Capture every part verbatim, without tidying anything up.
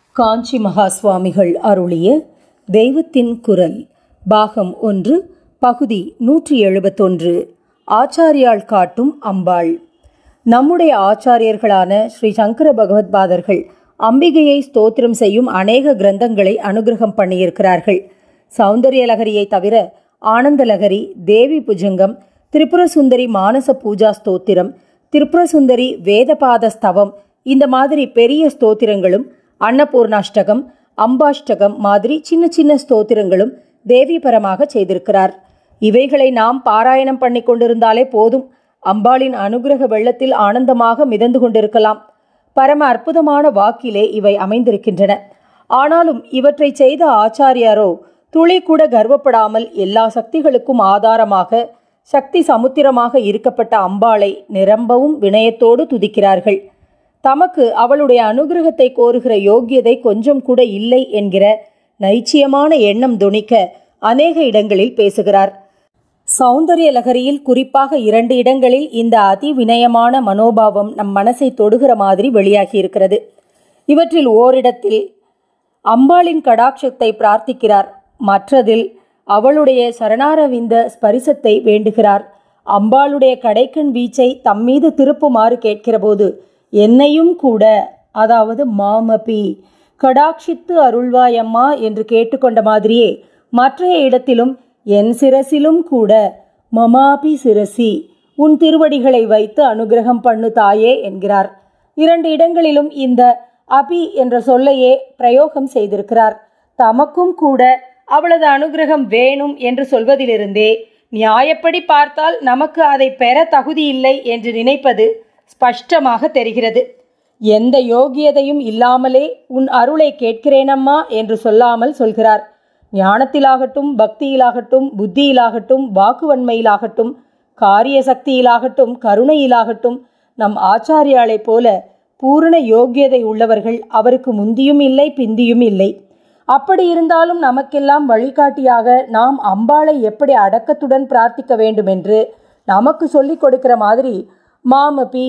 காஞ்சி மகா சுவாமிகள் அருளிய தெய்வத்தின் குரல் பாகம் ஒன்று பகுதி நூற்றி எழுபத்தொன்று. ஆச்சாரியால் காட்டும் அம்பாள். நம்முடைய ஆச்சாரியர்களான ஸ்ரீ சங்கர பகவத்பாதர்கள் அம்பிகையை ஸ்தோத்திரம் செய்யும் அநேக கிரந்தங்களை அனுகிரகம் பண்ணியிருக்கிறார்கள். சௌந்தர்யலகரியை தவிர ஆனந்தலகரி, தேவி புஜங்கம், திரிபுரசுந்தரி மானச பூஜா ஸ்தோத்திரம், திரிபுரசுந்தரி வேதபாத ஸ்தவம், இந்த மாதிரி பெரிய ஸ்தோத்திரங்களும், அன்னபூர்ணாஷ்டகம், அம்பாஷ்டகம் மாதிரி சின்ன சின்ன ஸ்தோத்திரங்களும் தேவிபரமாக செய்திருக்கிறார். இவைகளை நாம் பாராயணம் பண்ணி கொண்டிருந்தாலே போதும், அம்பாளின் அனுகிரக வெள்ளத்தில் ஆனந்தமாக மிதந்து கொண்டிருக்கலாம். பரம அற்புதமான வாக்கிலே இவை அமைந்திருக்கின்றன. ஆனாலும் இவற்றை செய்த ஆச்சாரியாரோ துளி கூட கர்வப்படாமல் எல்லா சக்திகளுக்கும் ஆதாரமாக சக்தி சமுத்திரமாக இருக்கப்பட்ட அம்பாளை நிரம்பவும் வினயத்தோடு துதிக்கிறார்கள். தமக்கு அவளுடைய அனுகிரகத்தை கோருகிற யோக்கியதை கொஞ்சம் கூட இல்லை என்கிற நைச்சியமான எண்ணம் துணிக்க அநேக இடங்களில் பேசுகிறார். சௌந்தர்ய லகரியில் குறிப்பாக இரண்டு இடங்களில் இந்த அதி வினயமான மனோபாவம் நம் மனசை தொடுகிற மாதிரி வெளியாகி இருக்கிறது. இவற்றில் ஓரிடத்தில் அம்பாளின் கடாட்சத்தை பிரார்த்திக்கிறார், மற்றதில் அவளுடைய சரணாரவிந்த ஸ்பரிசத்தை வேண்டுகிறார். அம்பாளுடைய கடைக்கண் வீச்சை தம்மீது திருப்புமாறு கேட்கிறபோது என்னையும் கூட, அதாவது மாமபி கடாட்சித்து அருள்வாயம்மா என்று கேட்டுக்கொண்ட மாதிரியே மற்றைய இடத்திலும் என் சிரசிலும் கூட மமாபி சிரசி உன் திருவடிகளை வைத்து அனுகிரகம் பண்ணு தாயே என்கிறார். இரண்டு இடங்களிலும் இந்த அபி என்ற சொல்லையே பிரயோகம் செய்திருக்கிறார். தமக்கும் கூட அவளது அனுகிரகம் வேணும் என்று சொல்வதிலிருந்தே நியாயப்படி பார்த்தால் நமக்கு அதை பெற தகுதியில்லை என்று நினைப்பது ஸ்பஷ்டமாக தெரிகிறது. எந்த யோகியதையும் இல்லாமலே உன் அருளை கேட்கிறேனம்மா என்று சொல்லாமல் சொல்கிறார். ஞானத்திலாகட்டும், பக்தியிலாகட்டும், புத்தியிலாகட்டும், வாக்குவன்மையிலாகட்டும், காரிய சக்தியிலாகட்டும், கருணையிலாகட்டும் நம் ஆச்சாரியாளைப் போல பூரண யோக்கியதை உள்ளவர்கள் அவருக்கு முந்தியும் இல்லை பிந்தியும் இல்லை. அப்படி இருந்தாலும் நமக்கெல்லாம் வழிகாட்டியாக நாம் அம்பாளை எப்படி அடக்கத்துடன் பிரார்த்திக்க வேண்டும் என்று நமக்கு சொல்லிக் கொடுக்கிற மாதிரி மாமபி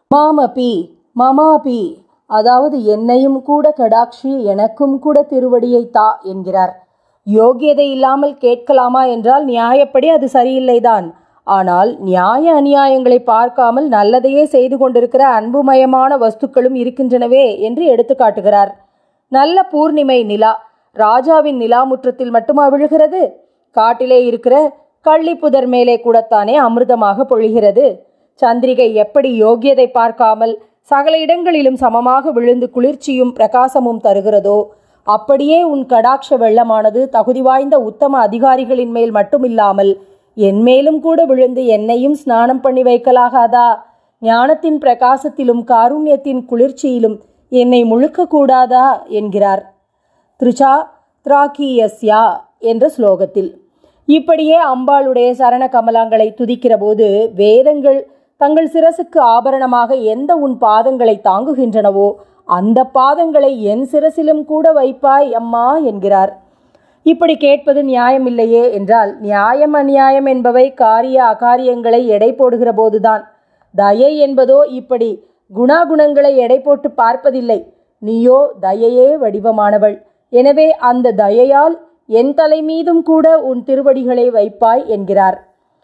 மாமபி மமாபி, அதாவது என்னையும் கூட கடாட்சி, எனக்கும் கூட திருவடியை தா என்கிறார். யோகியதை இல்லாமல் கேட்கலாமா என்றால் நியாயப்படி அது சரியில்லைதான். ஆனால் நியாய அநியாயங்களை பார்க்காமல் நல்லதையே செய்து கொண்டிருக்கிற அன்புமயமான வஸ்துக்களும் இருக்கின்றனவே என்று எடுத்து காட்டுகிறார். நல்ல பூர்ணிமை நிலா ராஜாவின் நிலாமுற்றத்தில் மட்டுமா விழுகிறது? காட்டிலே இருக்கிற கள்ளிப்புதர் மேலே கூடத்தானே அமிர்தமாக பொழிகிறது. சந்திரிகை எப்படி யோகியதை பார்க்காமல் சகல இடங்களிலும் சமமாக விழுந்து குளிர்ச்சியும் பிரகாசமும் தருகிறதோ, அப்படியே உன் கடாட்ச வெள்ளமானது தகுதி வாய்ந்த உத்தம அதிகாரிகளின் மேல் மட்டுமில்லாமல் என் மேலும் கூட விழுந்து என்னையும் ஸ்நானம் பண்ணி வைக்கலாகாதா? ஞானத்தின் பிரகாசத்திலும் காருண்யத்தின் குளிர்ச்சியிலும் என்னை முழுக்க கூடாதா என்கிறார். த்ரிஷா திராக்கியஸ்யா என்ற ஸ்லோகத்தில். இப்படியே அம்பாளுடைய சரண கமலங்களை துதிக்கிற போது வேதங்கள் தங்கள் சிரசுக்கு ஆபரணமாக எந்த உன் பாதங்களை தாங்குகின்றனவோ அந்த பாதங்களை என் சிரசிலும் கூட வைப்பாய் அம்மா என்கிறார். இப்படி கேட்பது நியாயமில்லையே என்றால், நியாயம் அநியாயம் என்பவை காரிய அகாரியங்களை எடை போடுகிற போதுதான். தயை என்பதோ இப்படி குணாகுணங்களை எடை போட்டு பார்ப்பதில்லை. நீயோ தயையே வடிவமானவள், எனவே அந்த தயையால் என் தலை மீதும் கூட உன் திருவடிகளை வைப்பாய் என்கிறார்.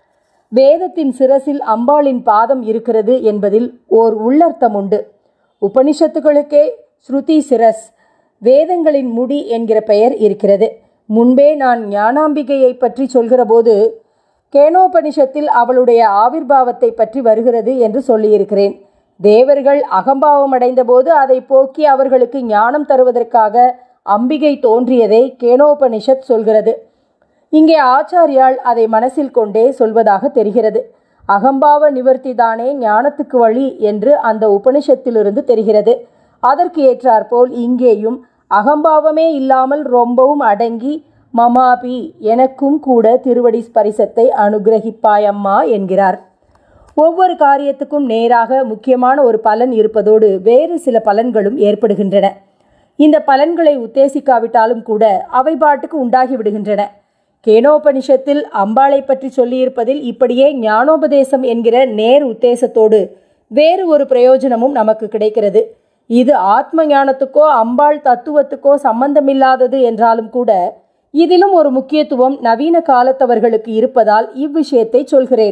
வேதத்தின் சிரசில் அம்பாளின் பாதம் இருக்கிறது என்பதில் ஓர் உள்ளர்த்தம் உண்டு. உபனிஷத்துகளுக்கே ஸ்ருதி சிரஸ், வேதங்களின் முடி என்கிற பெயர் இருக்கிறது. முன்பே நான் ஞானாம்பிகையை பற்றி சொல்கிற போது கேனோபனிஷத்தில் அவளுடைய ஆவிர்பாவத்தை பற்றி வருகிறது என்று சொல்லியிருக்கிறேன். தேவர்கள் அகம்பாவம் அடைந்த போது அதை போக்கி அவர்களுக்கு ஞானம் தருவதற்காக அம்பிகை தோன்றியதை கேனோபனிஷத் சொல்கிறது. இங்கே ஆச்சாரியால் அதை மனசில் கொண்டே சொல்வதாக தெரிகிறது. அகம்பாவ நிவர்த்தி தானே ஞானத்துக்கு வழி என்று அந்த உபனிஷத்திலிருந்து தெரிகிறது. அதற்கு ஏற்றாற்போல் இங்கேயும் அகம்பாவமே இல்லாமல் ரொம்பவும் அடங்கி மமாபி எனக்கும் கூட திருவடி ஸ்பரிசத்தை அனுகிரகிப்பாயம்மா என்கிறார். ஒவ்வொரு காரியத்துக்கும் நேராக முக்கியமான ஒரு பலன் இருப்பதோடு வேறு சில பலன்களும் ஏற்படுகின்றன. இந்த பலன்களை உத்தேசிக்காவிட்டாலும் கூட அவை பாட்டுக்கு உண்டாகி விடுகின்றன. கேனோபனிஷத்தில் அம்பாளை பற்றி சொல்லியிருப்பதில் இப்படியே ஞானோபதேசம் என்கிற நேர் உத்தேசத்தோடு வேறு ஒரு பிரயோஜனமும் நமக்கு கிடைக்கிறது. இது ஆத்ம ஞானத்துக்கோ அம்பாள் தத்துவத்துக்கோ சம்பந்தமில்லாதது என்றாலும் கூட இதிலும் ஒரு முக்கியத்துவம் நவீன காலத்தவர்களுக்கு இருப்பதால் இவ்விஷயத்தை சொல்கிறேன்.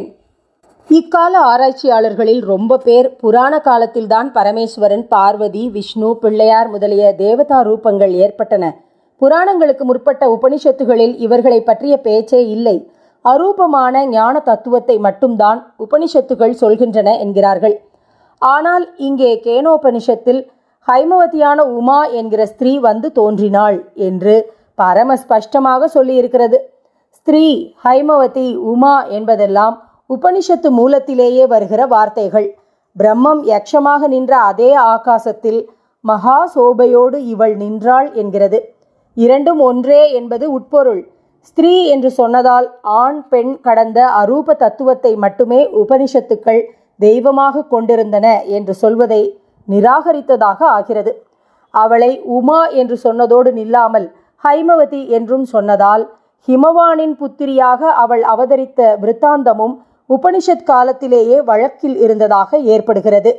இக்கால ஆராய்ச்சியாளர்களில் ரொம்ப பேர் புராண காலத்தில்தான் பரமேஸ்வரன், பார்வதி, விஷ்ணு, பிள்ளையார் முதலிய தேவதா ரூபங்கள் ஏற்பட்டன. புராணங்களுக்கு முற்பட்ட உபனிஷத்துகளில் இவர்களை பற்றிய பேச்சே இல்லை. அரூபமான ஞான தத்துவத்தை மட்டும்தான் உபனிஷத்துகள் சொல்கின்றன என்கிறார்கள். ஆனால் இங்கே கேனோபனிஷத்தில் ஹைமவதியான உமா என்கிற ஸ்திரீ வந்து தோன்றினாள் என்று பரம ஸ்பஷ்டமாக சொல்லியிருக்கிறது. ஸ்திரீ, ஹைமவதி, உமா என்பதெல்லாம் உபனிஷத்து மூலத்திலேயே வருகிற வார்த்தைகள். பிரம்மம் யக்ஷமாக நின்ற அதே ஆகாசத்தில் மகா சோபையோடு இவள் நின்றாள் என்கிறது. இரண்டும் ஒன்றே என்பது உட்பொருள். ஸ்திரீ என்று சொன்னதால் ஆண் பெண் கடந்த அரூப தத்துவத்தை மட்டுமே உபனிஷத்துக்கள் தெய்வமாக கொண்டிருந்தன என்று சொல்வதை நிராகரித்ததாக ஆகிறது. அவளை உமா என்று சொன்னதோடு நில்லாமல் ஹைமவதி என்றும் சொன்னதால் ஹிமவானின் புத்திரியாக அவள் அவதரித்த விருத்தாந்தமும் உபனிஷத் காலத்திலேயே வழக்கில் இருந்ததாக ஏற்படுகிறது.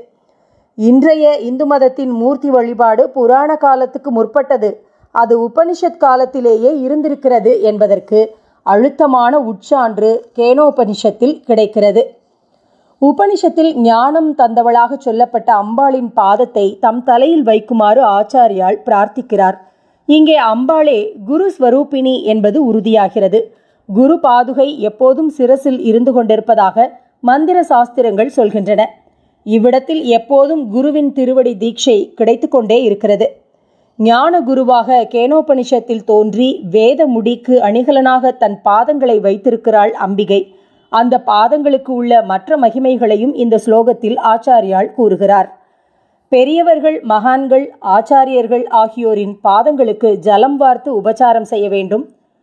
இன்றைய இந்து மதத்தின் மூர்த்தி வழிபாடு புராண காலத்துக்கு முற்பட்டது. அது உபனிஷத் காலத்திலேயே இருந்திருக்கிறது என்பதற்கு அழுத்தமான உட்சான்று கேனோபனிஷத்தில் கிடைக்கிறது. உபனிஷத்தில் ஞானம் தந்தவளாக சொல்லப்பட்ட அம்பாளின் பாதத்தை தம் தலையில் வைக்குமாறு ஆச்சாரியால் பிரார்த்திக்கிறார். இங்கே அம்பாளே குரு ஸ்வரூபிணி என்பது உறுதியாகிறது. குரு பாதுகை எப்போதும் சிரசில் இருந்து கொண்டிருப்பதாக மந்திர சாஸ்திரங்கள் சொல்கின்றன. இவ்விடத்தில் எப்போதும் குருவின் திருவடி தீட்சை கிடைத்து கொண்டே இருக்கிறது. ஞான குருவாக கேனோபனிஷத்தில் தோன்றி வேத முடிக்கு அணிகலனாக தன் பாதங்களை வைத்திருக்கிறாள் அம்பிகை. அந்த பாதங்களுக்கு உள்ள மற்ற மகிமைகளையும் இந்த ஸ்லோகத்தில் ஆச்சாரியால் கூறுகிறார். பெரியவர்கள், மகான்கள், ஆச்சாரியர்கள் ஆகியோரின் பாதங்களுக்கு ஜலம் வார்த்து உபச்சாரம் செய்ய வேண்டும்.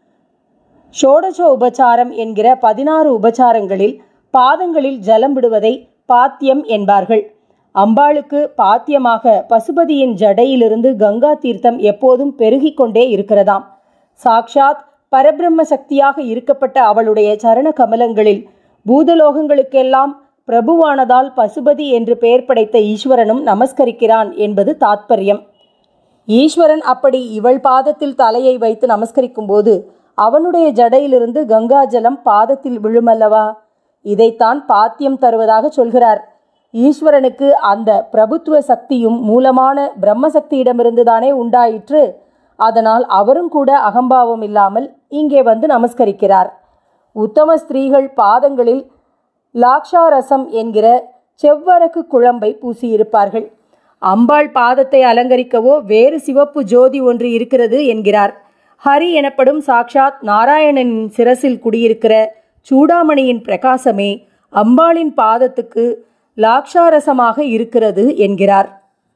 ஷோடச உபச்சாரம் என்கிற பதினாறு உபச்சாரங்களில் பாதங்களில் ஜலம் விடுவதை பாத்தியம் என்பார்கள். அம்பாளுக்கு பாத்தியமாக பசுபதியின் ஜடையிலிருந்து கங்கா தீர்த்தம் எப்போதும் பெருகி கொண்டே இருக்கிறதாம். சாக்ஷாத் பரபிரம்ம சக்தியாக இருக்கப்பட்ட அவளுடைய சரண கமலங்களில் பூதலோகங்களுக்கெல்லாம் பிரபுவானதால் பசுபதி என்று பெயர் படைத்த ஈஸ்வரனும் நமஸ்கரிக்கிறான் என்பது தாத்பரியம். ஈஸ்வரன் அப்படி இவள் பாதத்தில் தலையை வைத்து நமஸ்கரிக்கும் போது அவனுடைய ஜடையிலிருந்து கங்காஜலம் பாதத்தில் விழுமல்லவா? இதைத்தான் பாத்தியம் தருவதாக சொல்கிறார். ஈஸ்வரனுக்கு அந்த பிரபுத்துவ சக்தியும் மூலமான பிரம்மசக்தியிடமிருந்துதானே உண்டாயிற்று. அதனால் அவரும் கூட அகம்பாவம் இல்லாமல் இங்கே வந்து நமஸ்கரிக்கிறார். உத்தம ஸ்திரீகள் பாதங்களில் லாக்ஷாரசம் என்கிற செவ்வரக்கு குழம்பை பூசியிருப்பார்கள். அம்பாள் பாதத்தை அலங்கரிக்கவோ வேறு சிவப்பு ஜோதி ஒன்று இருக்கிறது என்கிறார். ஹரி எனப்படும் சாக்ஷாத் நாராயணனின் சிரசில் குடியிருக்கிற சூடாமணியின் பிரகாசமே அம்பாளின் பாதத்துக்கு லாக்ஷாரசமாக இருக்கிறது என்கிறார்.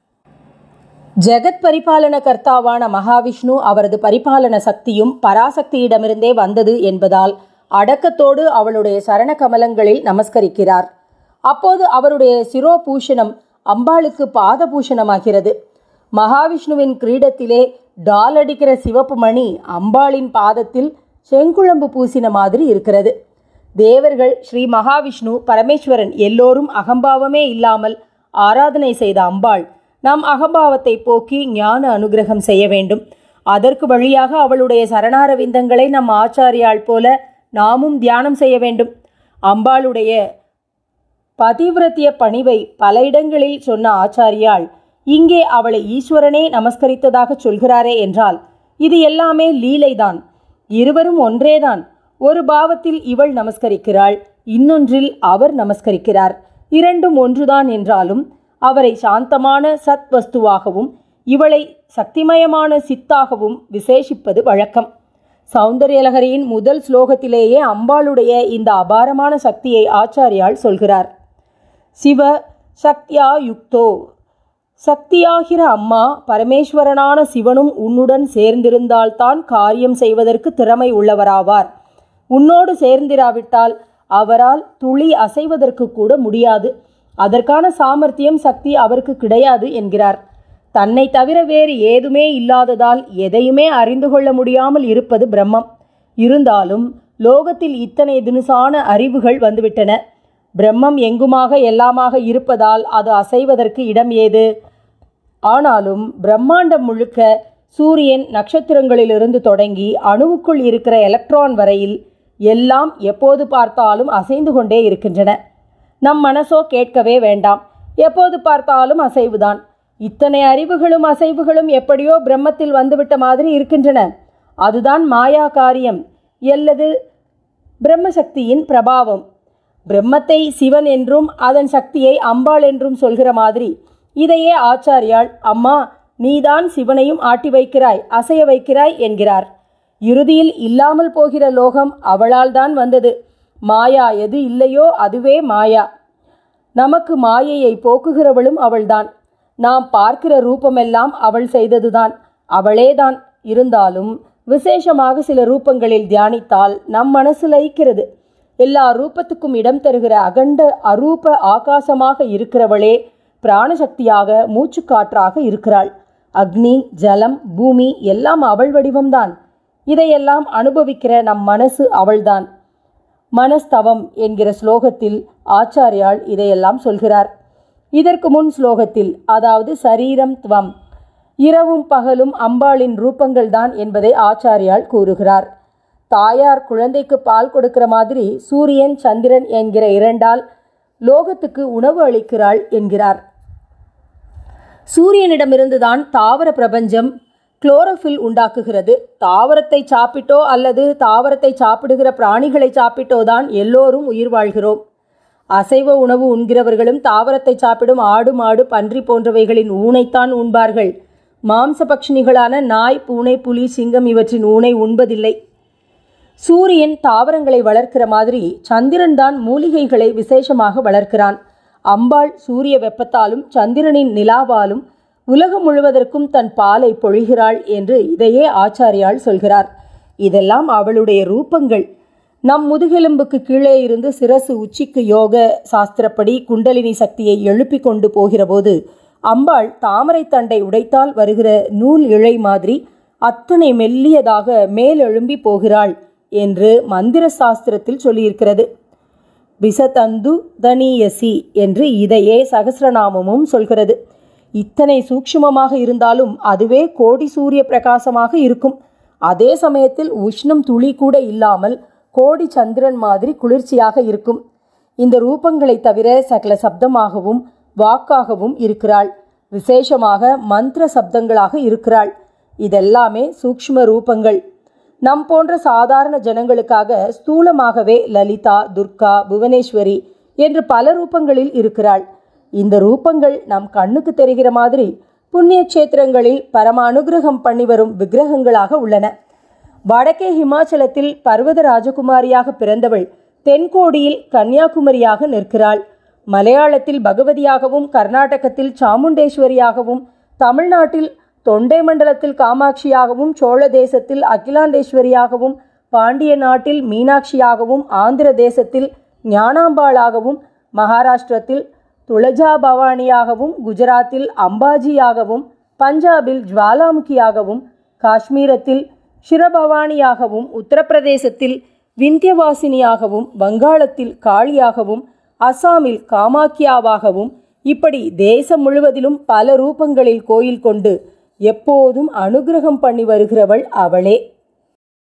ஜெகத் பரிபாலன கர்த்தாவான மகாவிஷ்ணு அவரது பரிபாலன சக்தியும் பராசக்தியிடமிருந்தே வந்தது என்பதால் அடக்கத்தோடு அவளுடைய சரண கமலங்களில் நமஸ்கரிக்கிறார். அப்போது அவருடைய சிரோபூஷணம் அம்பாளுக்கு பாதபூஷணமாகிறது. மகாவிஷ்ணுவின் கிரீடத்திலே டால் அடிக்கிற சிவப்பு மணி அம்பாளின் பாதத்தில் செங்குழம்பு பூசின மாதிரி இருக்கிறது. தேவர்கள், ஸ்ரீ மகாவிஷ்ணு, பரமேஸ்வரன் எல்லோரும் அகம்பாவமே இல்லாமல் ஆராதனை செய்த அம்பாள் நம் அகம்பாவத்தை போக்கி ஞான அனுகிரகம் செய்ய வேண்டும். அதற்கு வழியாக அவளுடைய சரணாரவிந்தங்களை நம் ஆச்சாரியாள் போல நாமும் தியானம் செய்ய வேண்டும். அம்பாளுடைய பதிவிரத்திய பணிவை பல இடங்களில் சொன்ன ஆச்சாரியாள் இங்கே அவளை ஈஸ்வரனே நமஸ்கரித்ததாக சொல்கிறாரே என்றால் இது எல்லாமே லீலைதான். இருவரும் ஒன்றேதான். ஒரு பாவத்தில் இவள் நமஸ்கரிக்கிறாள், இன்னொன்றில் அவர் நமஸ்கரிக்கிறார். இரண்டும் ஒன்றுதான் என்றாலும் அவரை சாந்தமான சத் வஸ்துவாகவும் இவளை சக்திமயமான சித்தாகவும் விசேஷிப்பது வழக்கம். சௌந்தர்யலகரியின் முதல் ஸ்லோகத்திலேயே அம்பாளுடைய இந்த அபாரமான சக்தியை ஆச்சாரியால் சொல்கிறார். சிவ சக்தியா யுக்தோ, சக்தியாகிற அம்மா பரமேஸ்வரனான சிவனும் உன்னுடன் சேர்ந்திருந்தால்தான் காரியம் செய்வதற்கு திறமை உள்ளவராவார். உன்னோடு சேர்ந்திராவிட்டால் அவரால் துளி அசைவதற்கு கூட முடியாது. அதற்கான சாமர்த்தியம், சக்தி அவருக்கு கிடையாது என்கிறார். தன்னை தவிர வேறு ஏதுமே இல்லாததால் எதையுமே அறிந்து கொள்ள முடியாமல் இருப்பது பிரம்மம். இருந்தாலும் லோகத்தில் இத்தனை தினுசான அறிவுகள் வந்துவிட்டன. பிரம்மம் எங்குமாக எல்லாமாக இருப்பதால் அது அசைவதற்கு இடம் ஏது? ஆனாலும் பிரம்மாண்டம் முழுக்க சூரியன், நட்சத்திரங்களிலிருந்து தொடங்கி அணுவுக்குள் இருக்கிற எலக்ட்ரான் வரையில் எல்லாம் எப்போது பார்த்தாலும் அசைந்து கொண்டே இருக்கின்றன. நம் மனசோ கேட்கவே வேண்டாம், எப்போது பார்த்தாலும் அசைவுதான். இத்தனை அறிவுகளும் அசைவுகளும் எப்படியோ பிரம்மத்தில் வந்துவிட்ட மாதிரி இருக்கின்றன. அதுதான் மாயா காரியம் அல்லது பிரம்மசக்தியின் பிரபாவம். பிரம்மத்தை சிவன் என்றும் அதன் சக்தியை அம்பாள் என்றும் சொல்கிற மாதிரி இதையே ஆச்சாரியால், அம்மா நீதான் சிவனையும் ஆட்டி வைக்கிறாய், அசைய வைக்கிறாய் என்கிறார். இறுதியில் இல்லாமல் போகிற லோகம் அவளால் தான் வந்தது. மாயா எது இல்லையோ அதுவே மாயா. நமக்கு மாயையை போக்குகிறவளும் அவள்தான். நாம் பார்க்கிற ரூபமெல்லாம் அவள் செய்ததுதான், அவளேதான். இருந்தாலும் விசேஷமாக சில ரூபங்களில் தியானித்தால் நம் மனசு லயிக்கிறது. எல்லா ரூபத்துக்கும் இடம் தருகிற அகண்ட அரூப ஆகாசமாக இருக்கிறவளே பிராணசக்தியாக, மூச்சுக்காற்றாக இருக்கிறாள். அக்னி, ஜலம், பூமி எல்லாம் அவள் வடிவம்தான். இதையெல்லாம் அனுபவிக்கிற நம் மனசு அவள்தான். மனஸ்தவம் என்கிற ஸ்லோகத்தில் ஆச்சாரியால் இதையெல்லாம் சொல்கிறார். இதற்கு முன் ஸ்லோகத்தில், அதாவது சரீரம் துவம், இரவும் பகலும் அம்பாளின் ரூபங்கள் தான் என்பதை ஆச்சாரியால் கூறுகிறார். தாயார் குழந்தைக்கு பால் கொடுக்கிற மாதிரி சூரியன், சந்திரன் என்கிற இரண்டால் லோகத்துக்கு உணவு அளிக்கிறாள் என்கிறார். சூரியனிடமிருந்துதான் தாவர பிரபஞ்சம் குளோரோஃபில் உண்டாக்குகிறது. தாவரத்தை சாப்பிட்டோ அல்லது தாவரத்தை சாப்பிடுகிற பிராணிகளை சாப்பிட்டோ தான் எல்லோரும் உயிர் வாழ்கிறோம். அசைவ உணவு உண்கிறவர்களும் தாவரத்தை சாப்பிடும் ஆடு, மாடு, பன்றி போன்றவைகளின் ஊனைத்தான் உண்பார்கள். மாம்சபக்ஷினிகளான நாய், பூனை, புலி, சிங்கம் இவற்றின் ஊனை உண்பதில்லை. சூரியன் தாவரங்களை வளர்க்கிற மாதிரி சந்திரன் தான் மூலிகைகளை விசேஷமாக வளர்க்கிறான். அம்பாள் சூரிய வெப்பத்தாலும் சந்திரனின் நிலாவாலும் உலகம் முழுவதற்கும் தன் பாலை பொழிகிறாள் என்று இதையே ஆச்சாரியால் சொல்கிறார். இதெல்லாம் அவளுடைய ரூபங்கள். நம் முதுகெலும்புக்கு கீழே இருந்து சிரசு உச்சிக்கு யோக சாஸ்திரப்படி குண்டலினி சக்தியை எழுப்பி கொண்டு போகிறபோது அம்பாள் தாமரை தண்டை உடைத்தால் வருகிற நூல் இழை மாதிரி அத்தனை மெல்லியதாக மேலெழும்பி போகிறாள் என்று மந்திர சாஸ்திரத்தில் சொல்லியிருக்கிறது. விசதந்து தனியசி என்று இதையே சகசிரநாமமும் சொல்கிறது. இத்தனை சூக்ஷ்மமாக இருந்தாலும் அதுவே கோடி சூரிய பிரகாசமாக இருக்கும். அதே சமயத்தில் உஷ்ணம் துளி கூட இல்லாமல் கோடி சந்திரன் மாதிரி குளிர்ச்சியாக இருக்கும். இந்த ரூபங்களை தவிர சகல சப்தமாகவும் வாக்காகவும் இருக்கிறாள். விசேஷமாக மந்திர சப்தங்களாக இருக்கிறாள். இதெல்லாமே சூக்ஷ்ம ரூபங்கள். நம் போன்ற சாதாரண ஜனங்களுக்காக ஸ்தூலமாகவே லலிதா, துர்கா, புவனேஸ்வரி என்று பல ரூபங்களில் இருக்கிறாள். இந்த ரூபங்கள் நம் கண்ணுக்கு தெரிகிற மாதிரி புண்ணிய கஷேத்திரங்களில் பரம அனுகிரகம் பண்ணி வரும் விக்கிரகங்களாக உள்ளன. வடக்கே ஹிமாச்சலத்தில் பர்வத ராஜகுமாரியாக பிறந்தவள் தென்கோடியில் கன்னியாகுமரியாக நிற்கிறாள். மலையாளத்தில் பகவதியாகவும், கர்நாடகத்தில் சாமுண்டேஸ்வரியாகவும், தமிழ்நாட்டில் தொண்டை மண்டலத்தில் காமாட்சியாகவும், சோழ தேசத்தில் அகிலாண்டேஸ்வரியாகவும், பாண்டிய நாட்டில் மீனாட்சியாகவும், ஆந்திர தேசத்தில் ஞானாம்பாளாகவும், மகாராஷ்டிரத்தில் துளஜா பவானியாகவும், குஜராத்தில் அம்பாஜியாகவும், பஞ்சாபில் ஜுவாலாமுகியாகவும், காஷ்மீரத்தில் ஷிரபவானியாகவும், உத்தரப்பிரதேசத்தில் விந்தியவாசினியாகவும், வங்காளத்தில் காளியாகவும், அசாமில் காமாக்கியாவாகவும், இப்படி தேசம் முழுவதிலும் பல ரூபங்களில் கோயில் கொண்டு எப்போதும் அனுகிரகம் பண்ணி வருகிறவள் அவளே.